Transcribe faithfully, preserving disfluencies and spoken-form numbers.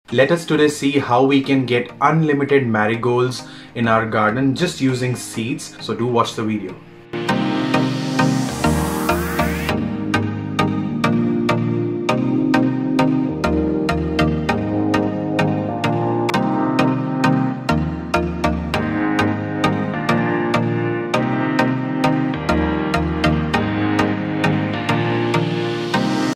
Let us today see how we can get unlimited marigolds in our garden just using seeds. So do watch the video.